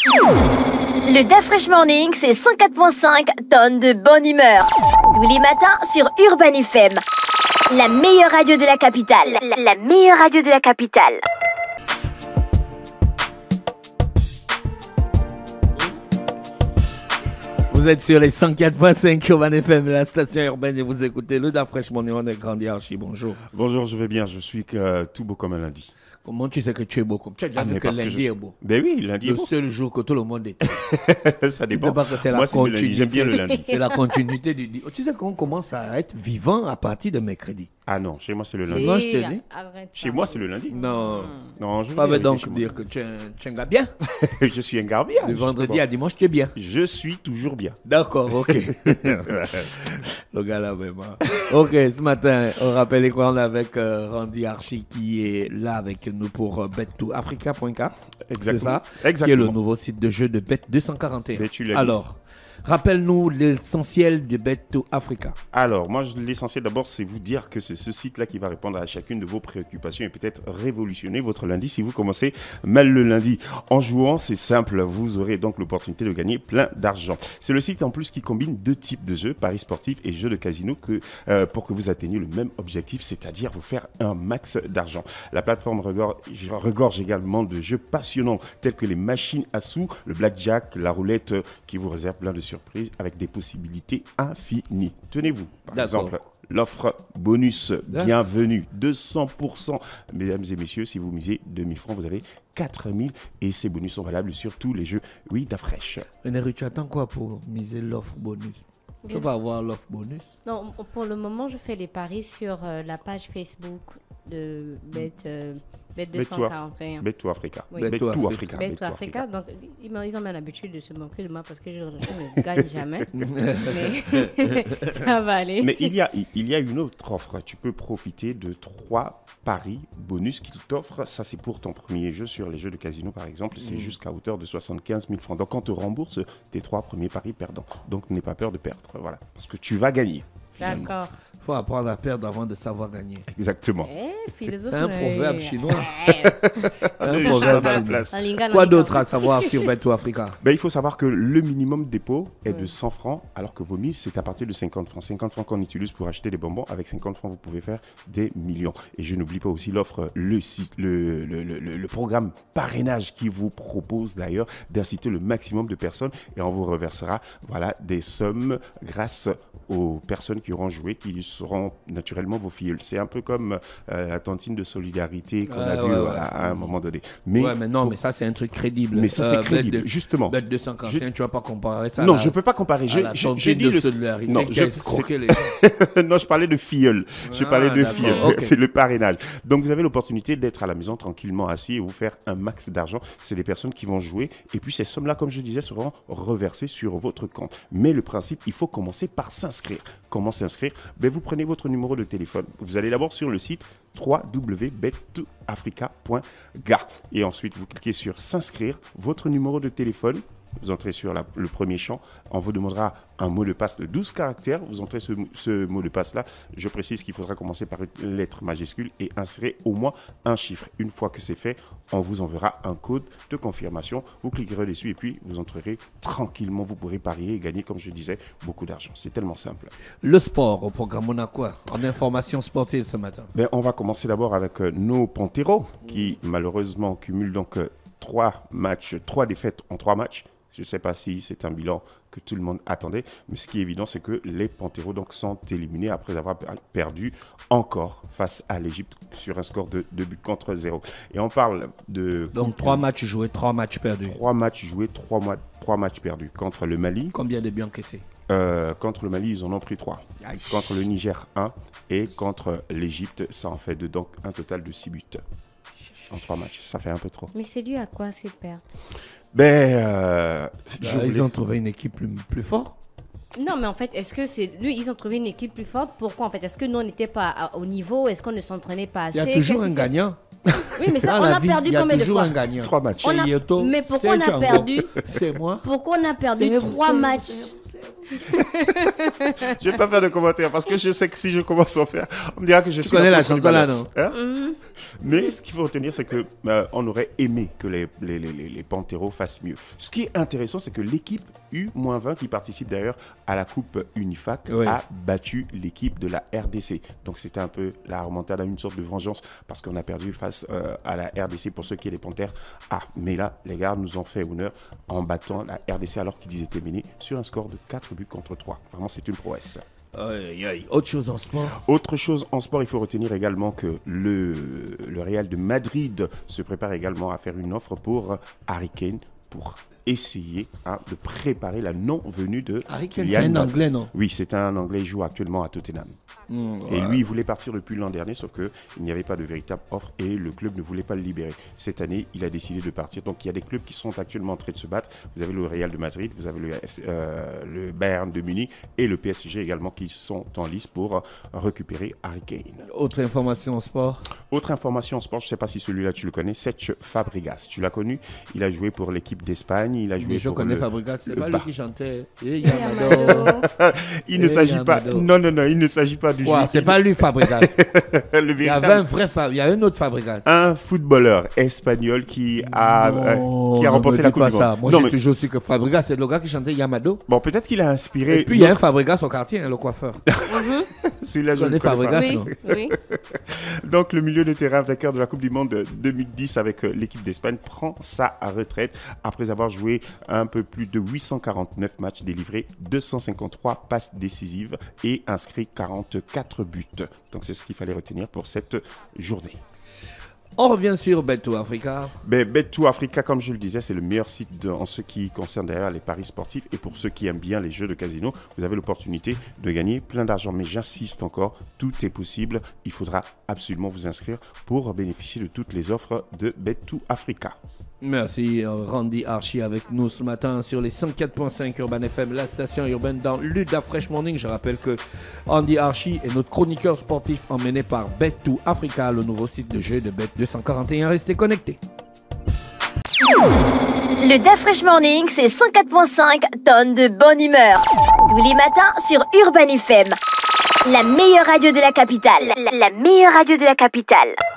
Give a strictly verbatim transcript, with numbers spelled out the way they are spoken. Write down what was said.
Le Da Fresh Morning, c'est cent quatre virgule cinq tonnes de bonne humeur. Tous les matins sur Urban F M. La meilleure radio de la capitale. La, la meilleure radio de la capitale. Vous êtes sur les cent quatre virgule cinq Urban F M, la station urbaine, et vous écoutez le Da Fresh Morning. On est grandi Archie, bonjour. Bonjour, je vais bien, je suis euh, tout beau comme un lundi. Comment tu sais que tu es beau comme tu as déjà Ah, vu mais que parce que lundi je- est beau. Ben oui, lundi est Le beau. seul jour que tout le monde est. Ça dépend. C'est parce que c'est la Moi, c'est le lundi. continuité. J'aime bien le lundi. C'est la continuité du. du- Tu sais qu'on commence à être vivant à partir de mercredi. Ah non, chez moi, c'est le lundi. Non, je te dis. Arrête Chez ça. moi, c'est le lundi. Non. Non, je Ça veut vais donc chez moi. dire que tu es un, tu es un gars bien. Je suis un garbien. De vendredi justement. à dimanche, tu es bien. Je suis toujours bien. D'accord, ok. Le gars là, vraiment. Ok, ce matin, on rappelle quoi, on est avec euh, Randy Archie qui est là avec nous pour euh, bet to africa point c a. C'est Exactement. ça. Exactement. Qui est le nouveau site de jeu de Bet deux cent quarante et un. Mais tu l'as dit. Alors, rappelle-nous l'essentiel de Bet to Africa. Alors, moi, je- l'essentiel d'abord, c'est vous dire que c'est ce site-là qui va répondre à chacune de vos préoccupations et peut-être révolutionner votre lundi si vous commencez mal le lundi. En jouant, c'est simple, vous aurez donc l'opportunité de gagner plein d'argent. C'est le site en plus qui combine deux types de jeux, paris sportifs et jeux de casino, que, euh, pour que vous atteigniez le même objectif, c'est-à-dire vous faire un max d'argent. La plateforme regorge, regorge également de jeux passionnants tels que les machines à sous, le blackjack, la roulette, euh, qui vous réserve plein de surprises avec des possibilités infinies. Tenez-vous, par D'accord. exemple, l'offre bonus bienvenue, deux cents pour cent. Mesdames et messieurs, si vous misez deux mille francs, vous avez quatre mille et ces bonus sont valables sur tous les jeux. Oui, Da Fresh. Néru, tu attends quoi pour miser l'offre bonus? Tu vas avoir l'offre bonus. Non, pour le moment, je fais les paris sur euh, la page Facebook de Bet, euh, Bet deux cent quarante et un. Bet to Africa. Oui. Bet Bet to to Africa. Africa. Bet Bet to to Africa. Africa. Donc, ils, m'ont- ils ont bien l'habitude de se moquer de moi parce que je, je ne gagne jamais. Mais ça va aller. Mais il y, a, il y a une autre offre. Tu peux profiter de trois paris bonus qu'ils t'offrent. Ça, c'est pour ton premier jeu sur les jeux de casino, par exemple. C'est jusqu'à hauteur de soixante-quinze mille francs. Donc, on te rembourse tes trois premiers paris perdants. Donc, n'aie pas peur de perdre. Voilà. Parce que tu vas gagner. finalement. D'accord. Il faut apprendre à perdre avant de savoir gagner. Exactement. Eh, philosophe. C'est un mais- proverbe chinois. Eh, C'est un Allez, proverbe à la chinois. place. en lingala, Quoi en lingala. d'autre à savoir sur Bet to Africa? Ben, il faut savoir que le minimum dépôt est de cent francs, alors que vos mises, c'est à partir de cinquante francs. cinquante francs qu'on utilise pour acheter des bonbons. Avec cinquante francs, vous pouvez faire des millions. Et je n'oublie pas aussi l'offre, le, site- le, le, le, le- le programme parrainage qui vous propose d'ailleurs d'inciter le maximum de personnes et on vous reversera voilà, des sommes grâce aux personnes qui auront joué, qui seront naturellement vos filleuls. C'est un peu comme euh, la tontine de solidarité qu'on Ouais, a ouais, vu ouais. voilà, à un moment donné. Mais, Ouais, mais non, mais ça, c'est un truc crédible. mais ça, c'est Euh, crédible, Bet de- justement. Bet deux cent quarante et un, Je- tu vas pas comparer ça. Non, à la- je ne peux pas comparer. Je- à la je- tontine J'ai dit de le. solidarité Non, qui je, a escroqué les- c'est- non, je parlais de filleul. Je Ah, parlais de d'accord, filleul. ok. C'est le parrainage. Donc, vous avez l'opportunité d'être à la maison tranquillement assis et vous faire un max d'argent. C'est des personnes qui vont jouer. Et puis, ces sommes-là, comme je disais, seront reversées sur votre compte. Mais le principe, il faut commencer par s'inscrire. Comment s'inscrire? Ben, vous prenez votre numéro de téléphone. Vous allez d'abord sur le site w w w point bet to africa point g a et ensuite vous cliquez sur s'inscrire, votre numéro de téléphone. Vous entrez sur la- le premier champ, on vous demandera un mot de passe de douze caractères. Vous entrez ce, ce mot de passe-là. Je précise qu'il faudra commencer par une lettre majuscule et insérer au moins un chiffre. Une fois que c'est fait, on vous enverra un code de confirmation. Vous cliquerez dessus et puis vous entrerez tranquillement. Vous pourrez parier et gagner, comme je disais, beaucoup d'argent. C'est tellement simple. Le sport au programme, on a quoi en information sportive ce matin? Ben, on va commencer d'abord avec euh, nos Panteros qui malheureusement cumulent donc euh, trois matchs, trois défaites en trois matchs. Je ne sais pas si c'est un bilan que tout le monde attendait, mais ce qui est évident, c'est que les Panteros donc, sont éliminés après avoir per- perdu encore face à l'Égypte sur un score de deux buts contre zéro. Et on parle de Donc trois matchs joués, trois matchs perdus. trois matchs joués, trois, mois- trois matchs perdus. Contre le Mali, Combien de buts encaissés? euh, contre le Mali, ils en ont pris trois. Aïe. Contre le Niger, un. Et contre l'Égypte, ça en fait deux, donc un total de six buts en trois matchs. Ça fait un peu trop. Mais c'est dû à quoi ces pertes? Ben, euh, je Bah, ils voulais- ont trouvé une équipe plus, plus forte. Non, mais en fait, est-ce que c'est lui, ils ont trouvé une équipe plus forte? Pourquoi en fait? Est-ce que nous, on n'était pas à- au niveau? Est-ce qu'on ne s'entraînait pas Il assez? y a toujours Qu'est-ce un qui s'est- gagnant. Oui, mais ça, Dans on la a vie, perdu il y a combien de toujours fois? un gagnant. Trois matchs. On a- C'est Yoto, Mais pourquoi c'est on a Django, perdu? C'est moi. Pourquoi on a perdu C'est- trois c'est- matchs? c'est- Je vais pas faire de commentaires parce que je sais que si je commence à en faire, on me dira que je suis... Tu connais la chanson là, non? Hein? Mm-hmm. Mais ce qu'il faut retenir, c'est que euh, on aurait aimé que les, les, les, les Panteros fassent mieux. Ce qui est intéressant, c'est que l'équipe U vingt, qui participe d'ailleurs à la Coupe Unifac, oui. a battu l'équipe de la R D C. Donc c'était un peu la remontade, une sorte de vengeance parce qu'on a perdu face euh, à la R D C pour ceux qui est les Panthères. Ah, mais là, les gars nous ont fait honneur en battant la R D C alors qu'ils étaient menés sur un score de quatre buts contre trois. Vraiment, c'est une prouesse. Aïe, aïe. Autre chose en sport. Autre chose en sport, il faut retenir également que le, le Real de Madrid se prépare également à faire une offre pour Harry Kane pour essayer hein, de préparer la non-venue de Harry Kane, c'est un Anglais, non? Oui, c'est un Anglais, il joue actuellement à Tottenham. Mmh, et ouais. lui, il voulait partir depuis l'an dernier, sauf qu'il n'y avait pas de véritable offre et le club ne voulait pas le libérer. Cette année, il a décidé de partir. Donc, il y a des clubs qui sont actuellement en train de se battre. Vous avez le Real de Madrid, vous avez le, euh, le Bayern de Munich et le P S G également qui sont en lice pour récupérer Harry Kane. Autre information en sport? Autre information en sport, je ne sais pas si celui-là tu le connais, Cesc Fabregas. Tu l'as connu? Il a joué pour l'équipe d'Espagne. Il a joué Mais je pour connais le, Fabregas, c'est pas bar. lui qui chantait. Et Yamado. Il ne s'agit pas. Non, non, non, il ne s'agit pas du ouais, jeu. C'est pas lui Fabregas. Le il y avait un vrai Fabregas. Il y a un autre Fabregas. Un footballeur espagnol qui a, non, euh, qui a remporté la Coupe du Monde. Moi, non, j'ai mais... toujours su que Fabregas, c'est le gars qui chantait Yamado. Bon, peut-être qu'il a inspiré. Et puis, il y a un Fabregas au quartier, hein, le coiffeur. C'est là, je connais Fabregas, oui, non? Oui. Donc, le milieu de terrain vainqueur de la Coupe du Monde deux mille dix avec l'équipe d'Espagne prend sa retraite après avoir joué un peu plus de huit cent quarante-neuf matchs, délivré deux cent cinquante-trois passes décisives et inscrit quarante-quatre buts. Donc, c'est ce qu'il fallait retenir pour cette journée. On revient sur Bet deux Africa. Ben, Bet deux Africa, comme je le disais, c'est le meilleur site de, en ce qui concerne d'ailleurs les paris sportifs. Et pour ceux qui aiment bien les jeux de casino, vous avez l'opportunité de gagner plein d'argent. Mais j'insiste encore, tout est possible. Il faudra absolument vous inscrire pour bénéficier de toutes les offres de Bet deux Africa. Merci Randy Archie avec nous ce matin sur les cent quatre virgule cinq Urban F M, la station urbaine dans l'Uda Fresh Morning. Je rappelle que Randy Archie est notre chroniqueur sportif emmené par Bet deux Africa, le nouveau site de jeu de Bet deux cent quarante et un. Restez connectés. Le Da Fresh Morning, c'est cent quatre virgule cinq tonnes de bonne humeur. Tous les matins sur Urban F M. La meilleure radio de la capitale. La, la meilleure radio de la capitale.